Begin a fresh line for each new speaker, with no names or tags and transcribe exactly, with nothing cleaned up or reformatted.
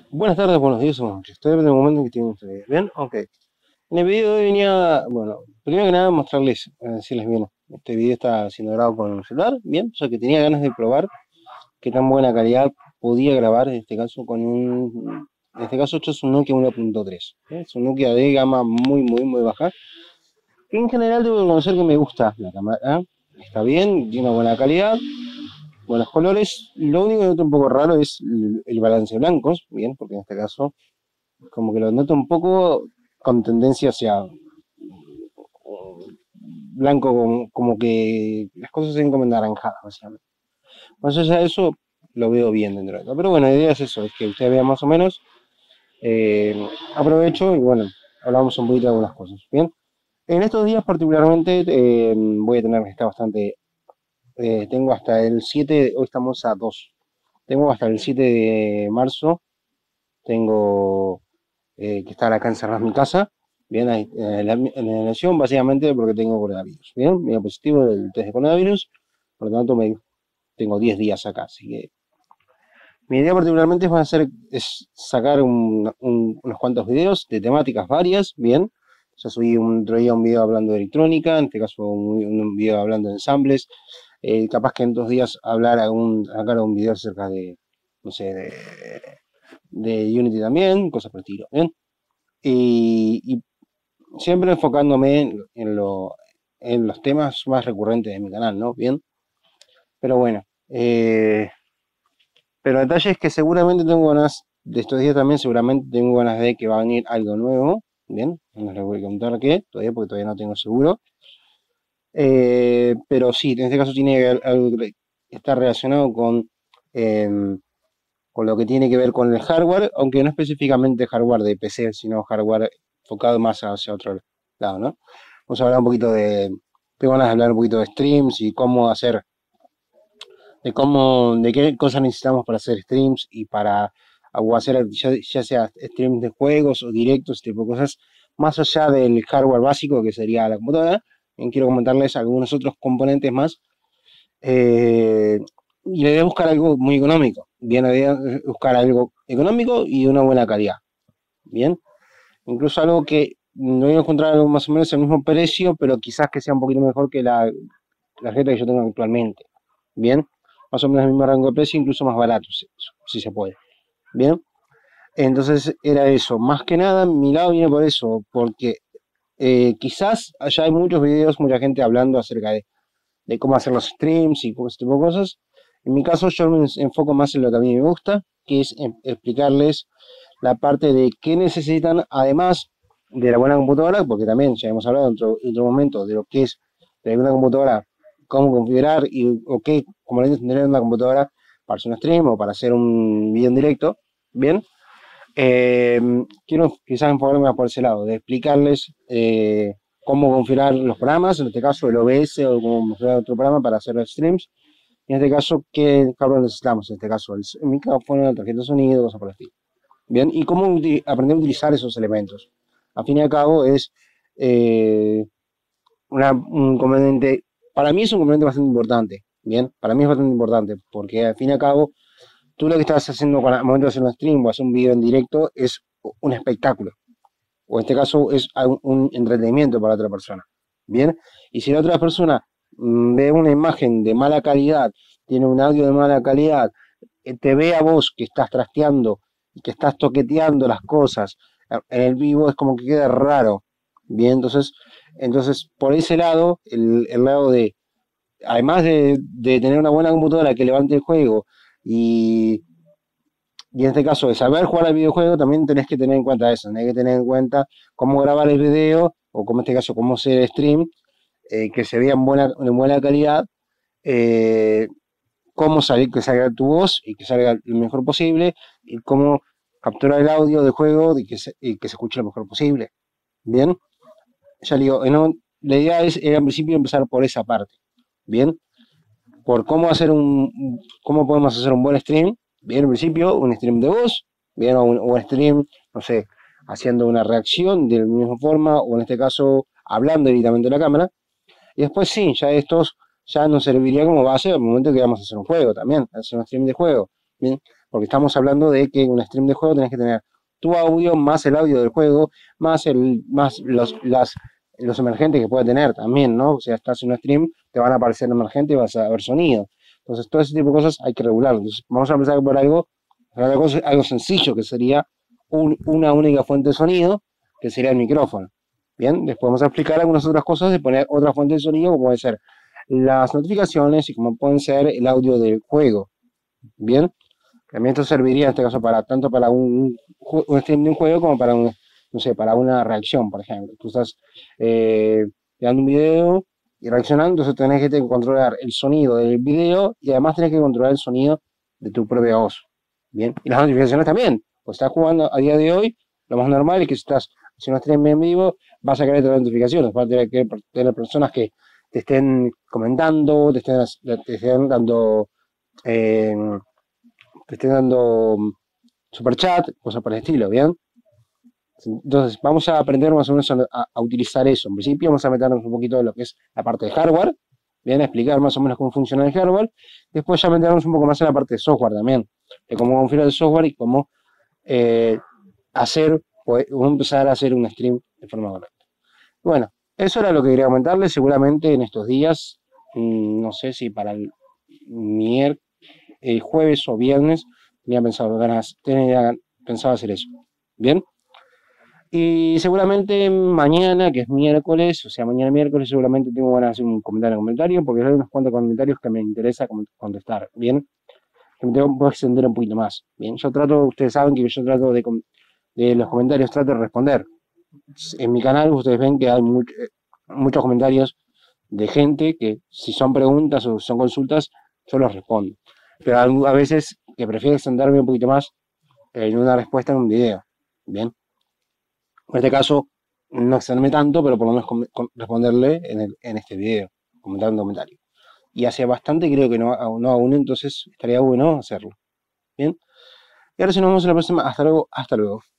Buenas tardes, buenos días o buenas noches. Estoy en el momento en que tienen ustedes. ¿Bien? Ok. En el video de hoy venía, bueno, primero que nada mostrarles, eh, decirles bien, este video está siendo grabado con el celular, bien, o sea que tenía ganas de probar qué tan buena calidad podía grabar, en este caso con un, en este caso esto es un Nokia uno punto tres, ¿eh? Es un Nokia de gama muy, muy, muy baja, que en general debo reconocer que me gusta la cámara, ¿eh? Está bien, tiene una buena calidad, buenos colores, lo único que noto un poco raro es el, el balance de blancos, bien, porque en este caso como que lo noto un poco con tendencia hacia blanco, como, como que las cosas se ven como naranjadas, básicamente. Más allá de eso, lo veo bien dentro de todo. Pero bueno, la idea es eso, es que ustedes vean más o menos. Eh, Aprovecho y bueno, hablamos un poquito de algunas cosas. Bien, en estos días particularmente eh, voy a tener que estar bastante. Eh, tengo hasta el siete, hoy estamos a dos. Tengo hasta el siete de marzo, tengo eh, que estar acá encerrado en mi casa. Bien, ahí, en la, en la nación, básicamente porque tengo coronavirus. Bien, me dio positivo del test de coronavirus, por lo tanto me, tengo diez días acá. Así que mi idea particularmente va a ser es sacar un- un- unos cuantos videos de temáticas varias. Bien, ya subí un otro día un video hablando de electrónica, en este caso un, un video hablando de ensambles. Eh, capaz que en dos días hablar algún, sacar un video acerca de, no sé, de, de Unity también, cosas por el estilo. Bien. Y, y siempre enfocándome en, en lo, en los temas más recurrentes de mi canal, ¿no? Bien, pero bueno, eh, pero el detalle es que seguramente tengo ganas, de estos días también seguramente tengo ganas de que va a venir algo nuevo, bien, no les voy a contar qué, todavía porque todavía no tengo seguro, eh, pero sí, en este caso tiene algo que está relacionado con, em, con lo que tiene que ver con el hardware, aunque no específicamente hardware de P C, sino hardware enfocado más hacia otro lado, ¿no? Vamos a hablar un poquito de, tengo ganas de hablar un poquito de streams y cómo hacer, de cómo, de qué cosas necesitamos para hacer streams y para o hacer ya, ya sea streams de juegos o directos, este tipo de cosas, más allá del hardware básico que sería la computadora. También quiero comentarles algunos otros componentes más. Eh, y la idea es buscar algo muy económico. Bien, la idea es buscar algo económico y de una buena calidad. Bien, incluso algo que no voy a encontrar algo más o menos al mismo precio, pero quizás que sea un poquito mejor que la, la tarjeta que yo tengo actualmente. Bien, más o menos el mismo rango de precio, incluso más barato, si, si se puede. Bien, entonces era eso. Más que nada, mi lado viene por eso, porque eh, quizás allá hay muchos videos, mucha gente hablando acerca de, de cómo hacer los streams y ese tipo de cosas. En mi caso, yo me enfoco más en lo que a mí me gusta, que es en explicarles la parte de qué necesitan, además de la buena computadora, porque también ya hemos hablado en otro, en otro momento de lo que es de una computadora, cómo configurar y o qué componentes tener en una computadora para hacer un stream o para hacer un video en directo. Bien, eh, quiero quizás enfocarme más por ese lado, de explicarles eh, cómo configurar los programas, en este caso el O B S o cómo configurar otro programa para hacer los streams. En este caso, ¿qué hardware necesitamos? En este caso, el, el micrófono, la tarjeta de sonido, cosas por el estilo. Bien, y cómo aprender a utilizar esos elementos. Al fin y al cabo es eh, una, un componente, para mí es un componente bastante importante. Bien, para mí es bastante importante, porque al fin y al cabo, tú lo que estás haciendo con, al momento de hacer un stream o hacer un video en directo es un espectáculo, o en este caso es un, un entretenimiento para otra persona. Bien, y si la otra persona mm, ve una imagen de mala calidad, tiene un audio de mala calidad, eh, te ve a vos que estás trasteando y que estás toqueteando las cosas en el vivo, es como que queda raro. Bien, entonces, entonces por ese lado, el, el lado de, además de, de, tener una buena computadora que levante el juego y, y en este caso de saber jugar al videojuego, también tenés que tener en cuenta eso, tenés que tener en cuenta cómo grabar el video, o como en este caso, cómo hacer el stream, eh, que se vea en buena, en buena calidad, eh, cómo salir, que salga tu voz y que salga lo mejor posible, y cómo capturar el audio del juego y que se, y que se escuche lo mejor posible. Bien, ya digo, no, la idea es, era en principio empezar por esa parte. Bien, por cómo hacer un, cómo podemos hacer un buen stream. Bien, en principio, un stream de voz, bien, o un, o un stream, no sé, haciendo una reacción de la misma forma, o en este caso, hablando directamente a la cámara. Y después sí, ya estos ya nos serviría como base al momento que vamos a hacer un juego también, hacer un stream de juego. Bien, porque estamos hablando de que en un stream de juego tenés que tener tu audio más el audio del juego, más el más los, las, los emergentes que puede tener también, ¿no? O sea, estás en un stream, te van a aparecer emergentes y vas a ver sonido. Entonces, todo ese tipo de cosas hay que regularlo. Entonces, vamos a empezar por algo, algo, algo sencillo, que sería un, una única fuente de sonido, que sería el micrófono. Bien, después vamos a explicar algunas otras cosas de poner otra fuente de sonido, como puede ser las notificaciones y como pueden ser el audio del juego. Bien, también esto serviría en este caso para tanto para un, un stream de un juego como para un, no sé, para una reacción, por ejemplo. Tú estás eh, dando un video y reaccionando, entonces tenés que controlar el sonido del video y además tenés que controlar el sonido de tu propia voz. Bien, y las notificaciones también. Pues estás jugando a día de hoy, lo más normal es que si estás haciendo un stream en vivo, vas a querer tener notificaciones, vas a tener que tener personas que te estén comentando, te estén, te estén dando eh, te estén dando superchat, cosas por el estilo, ¿bien? Entonces vamos a aprender más o menos a, a utilizar eso. En principio vamos a meternos un poquito en lo que es la parte de hardware, bien, a explicar más o menos cómo funciona el hardware. Después ya meternos un poco más en la parte de software también, de cómo configurar el software y cómo eh, hacer, o empezar a hacer un stream de forma correcta. Bueno, eso era lo que quería comentarles. Seguramente en estos días, mmm, no sé si para el miércoles, el jueves o viernes, tenía pensado, ganas, tenía pensado hacer eso. Bien. Y seguramente mañana, que es miércoles, o sea, mañana miércoles, seguramente tengo ganas de hacer un comentario en comentario, porque hay unos cuantos comentarios que me interesa contestar. Bien. Que me tengo que extender un poquito más. Bien. Yo trato, ustedes saben que yo trato de, de los comentarios, trato de responder. En mi canal ustedes ven que hay mucho, muchos comentarios de gente que si son preguntas o son consultas, yo los respondo. Pero a veces que prefiero extenderme un poquito más en una respuesta en un video. Bien. En este caso, no extenderme tanto, pero por lo menos con, con responderle en, el, en este video, comentar un comentario. Y hace bastante creo que no, no aún, entonces estaría bueno hacerlo. Bien. Y ahora si nos vemos en la próxima. Hasta luego. Hasta luego.